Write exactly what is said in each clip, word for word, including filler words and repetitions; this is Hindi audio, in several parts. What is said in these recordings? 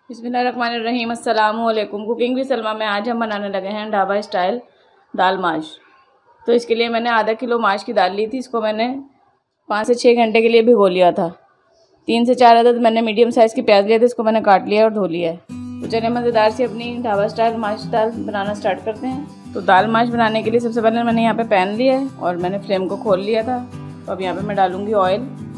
बिस्मिल्लाहिर्रहमानिर्रहीम, अस्सलाम वालेकुम। कुकिंग विद सलमा में आज हम बनाने लगे हैं ढाबा स्टाइल दाल माश। तो इसके लिए मैंने आधा किलो माश की दाल ली थी। इसको मैंने पाँच से छः घंटे के लिए भिगो लिया था। तीन से चार अदद मैंने मीडियम साइज़ की प्याज लिए थे, इसको मैंने काट लिया और धो लिया है। तो चलिए मज़ेदार से अपनी ढाबा स्टाइल माश दाल बनाना स्टार्ट करते हैं। तो दाल माश बनाने के लिए सबसे पहले मैंने यहाँ पर पैन लिया है और मैंने फ्लेम को खोल लिया था। तो अब यहाँ पर मैं डालूँगी ऑयल।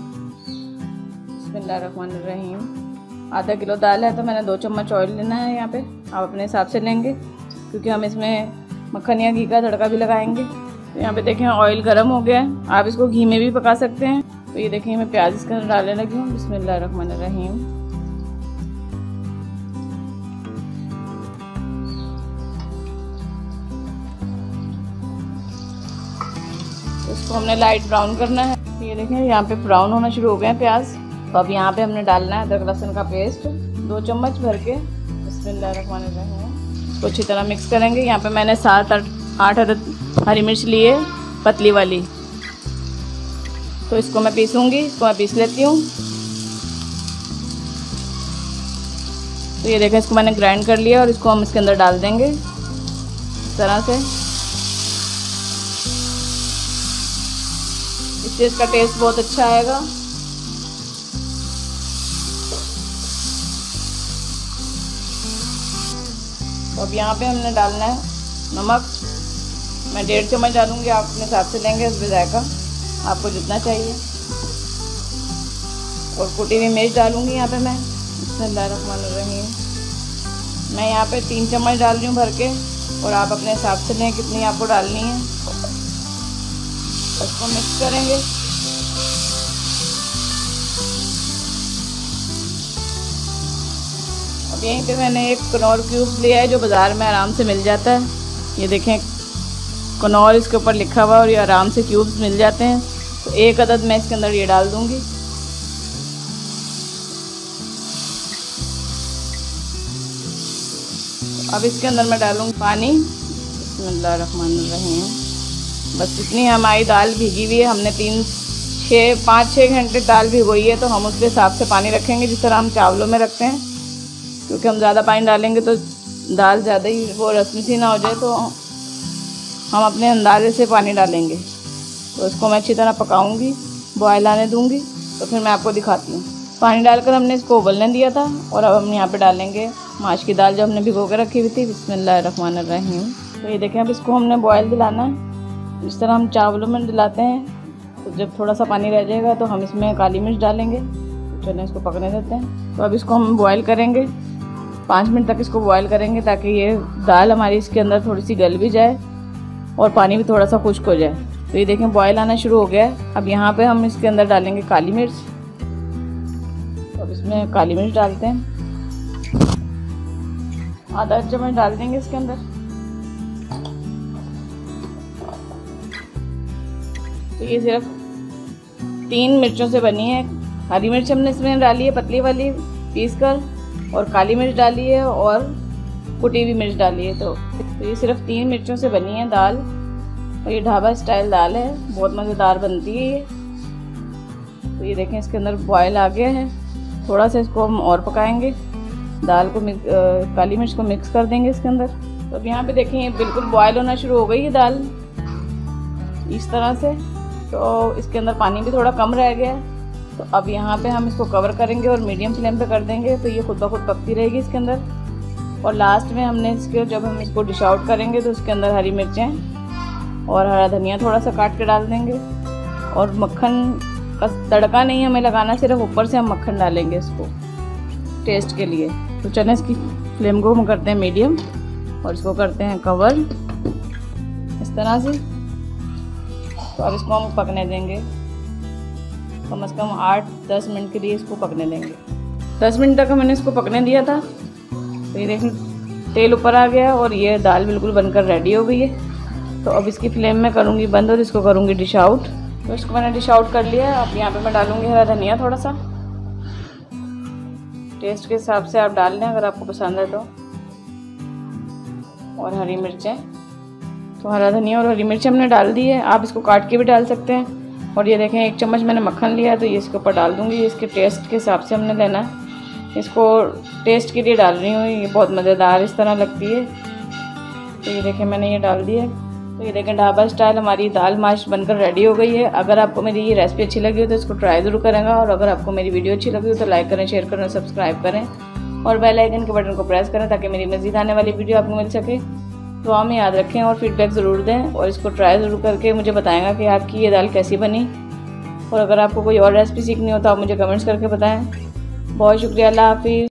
बिस्मिल्लाहिर्रहमानिर्रहीम। आधा किलो दाल है तो मैंने दो चम्मच ऑयल लेना है। यहाँ पे आप अपने हिसाब से लेंगे क्योंकि हम इसमें मक्खन या घी का तड़का भी लगाएंगे। तो यहाँ पे देखें ऑयल गर्म हो गया है, आप इसको घी में भी पका सकते हैं। तो ये देखें मैं प्याज इसके अंदर डालने लगी हूँ। बिस्मिल्लाहिर्रहमानिर्रहीम। इसको हमने लाइट ब्राउन करना है। ये देखें यहाँ पे ब्राउन होना शुरू हो गए हैं प्याज। तो अब यहाँ पे हमने डालना है अदरक लहसुन का पेस्ट दो चम्मच भर के। बिस्मिल्लाहिर्रहमानिर्रहीम। इसको अच्छी तरह मिक्स करेंगे। यहाँ पे मैंने सात आठ अदद हरी मिर्च लिए पतली वाली, तो इसको मैं पीसूँगी। इसको मैं पीस लेती हूँ। तो ये देखें इसको मैंने ग्राइंड कर लिया और इसको हम इसके अंदर डाल देंगे इस तरह से। इससे इसका टेस्ट बहुत अच्छा आएगा। तो अब यहाँ पे हमने डालना है नमक। मैं डेढ़ चम्मच डालूँगी, आप अपने हिसाब से लेंगे इसमें जायका आपको जितना चाहिए। और कुटी हुई मिर्च डालूँगी यहाँ पे मैं। बिस्मिल्लाहिर्रहमानिर्रहीम। मैं यहाँ पे तीन चम्मच डाल रही हूँ भर के, और आप अपने हिसाब से लें कितनी आपको डालनी है। इसको मिक्स करेंगे। अब यहीं पे मैंने एक कनौर क्यूब्स लिया है जो बाज़ार में आराम से मिल जाता है। ये देखें कनौर इसके ऊपर लिखा हुआ और ये आराम से क्यूब्स मिल जाते हैं। तो एक अदद मैं इसके अंदर ये डाल दूंगी। अब इसके अंदर मैं डालूंगी पानी। बिस्मिल्लाहिर्रहमानिर्रहीम। बस इतनी हमारी दाल भीगी हुई है। हमने तीन छः पाँच छः घंटे दाल भिगोई है, तो हम उसके हिसाब से पानी रखेंगे जिस तरह हम चावलों में रखते हैं, क्योंकि हम ज़्यादा पानी डालेंगे तो दाल ज़्यादा ही वो रस्मी सी ना हो जाए। तो हम अपने अंदाजे से पानी डालेंगे। तो इसको मैं अच्छी तरह पकाऊंगी, बॉयल आने दूंगी, तो फिर मैं आपको दिखाती हूँ। पानी डालकर हमने इसको उबलने दिया था और अब हम यहाँ पे डालेंगे माश की दाल जो हमने भिगो के रखी हुई थी। बिस्मिल्लाहिर्रहमानिर्रहीम। तो ये देखें अब इसको हमने बॉयल दिलाना है जिस तरह हम चावलों में दिलाते हैं। तो जब थोड़ा सा पानी रह जाएगा तो हम इसमें काली मिर्च डालेंगे। तो चलिए इसको पकने देते हैं। तो अब इसको हम बॉयल करेंगे, पाँच मिनट तक इसको बॉयल करेंगे ताकि ये दाल हमारी इसके अंदर थोड़ी सी गल भी जाए और पानी भी थोड़ा सा खुश्क हो जाए। तो ये देखें बॉयल आना शुरू हो गया है। अब यहाँ पे हम इसके अंदर डालेंगे काली मिर्च। तो अब इसमें काली मिर्च डालते हैं, आधा चम्मच डाल देंगे इसके अंदर। तो ये सिर्फ तीन मिर्चों से बनी है। हरी मिर्च हमने इसमें डाली है पतली वाली पीस कर, और काली मिर्च डाली है और कुटी हुई मिर्च डाली है। तो, तो ये सिर्फ तीन मिर्चों से बनी है दाल, और ये ढाबा स्टाइल दाल है, बहुत मज़ेदार बनती है ये। तो ये देखें इसके अंदर बॉयल आ गया है। थोड़ा सा इसको हम और पकाएंगे। दाल को मिक्स आ, काली मिर्च को मिक्स कर देंगे इसके अंदर। तो अब यहाँ पे देखें ये बिल्कुल बॉयल होना शुरू हो गई है दाल इस तरह से। तो इसके अंदर पानी भी थोड़ा कम रह गया है। तो अब यहाँ पे हम इसको कवर करेंगे और मीडियम फ्लेम पे कर देंगे। तो ये खुद ब खुद पकती रहेगी इसके अंदर। और लास्ट में हमने इसके जब हम इसको डिश आउट करेंगे तो उसके अंदर हरी मिर्चें और हरा धनिया थोड़ा सा काट के डाल देंगे। और मक्खन का तड़का नहीं हमें लगाना, सिर्फ ऊपर से हम मक्खन डालेंगे इसको टेस्ट के लिए। तो चलें इसकी फ्लेम को हम करते हैं मीडियम और इसको करते हैं कवर इस तरह से। तो अब इसको हम पकने देंगे कम से कम आठ दस मिनट के लिए। इसको पकने देंगे। दस मिनट तक मैंने इसको पकने दिया था। तो ये देखें तेल ऊपर आ गया और ये दाल बिल्कुल बनकर रेडी हो गई है। तो अब इसकी फ्लेम में करूँगी बंद और इसको करूँगी डिश आउट। तो इसको मैंने डिश आउट कर लिया है। अब यहाँ पे मैं डालूँगी हरा धनिया थोड़ा सा, टेस्ट के हिसाब से आप डाल लें अगर आपको पसंद है तो, और हरी मिर्चें। तो हरा धनिया और हरी मिर्च हमने डाल दी है। आप इसको काट के भी डाल सकते हैं। और ये देखें एक चम्मच मैंने मक्खन लिया है, तो ये इसके ऊपर डाल दूँगी। इसके टेस्ट के हिसाब से हमने लेना है। इसको टेस्ट के लिए डाल रही हूँ। ये बहुत मज़ेदार इस तरह लगती है। तो ये देखें मैंने ये डाल दिया। तो ये देखें ढाबा स्टाइल हमारी दाल माश बनकर रेडी हो गई है। अगर आपको मेरी ये रेसिपी अच्छी लगी हो तो इसको ट्राई ज़रूर करेंगे, और अगर आपको मेरी वीडियो अच्छी लगी हो तो लाइक करें, शेयर करें, सब्सक्राइब करें और बेल आइकन के बटन को प्रेस करें ताकि मेरी मज़ीद आने वाली वीडियो आपको मिल सके। तो आप में याद रखें और फीडबैक ज़रूर दें, और इसको ट्राई ज़रूर करके मुझे बताएगा कि आपकी ये दाल कैसी बनी। और अगर आपको कोई और रेसिपी सीखनी हो तो आप मुझे कमेंट्स करके बताएं। बहुत शुक्रिया। अल्लाह हाफिज़।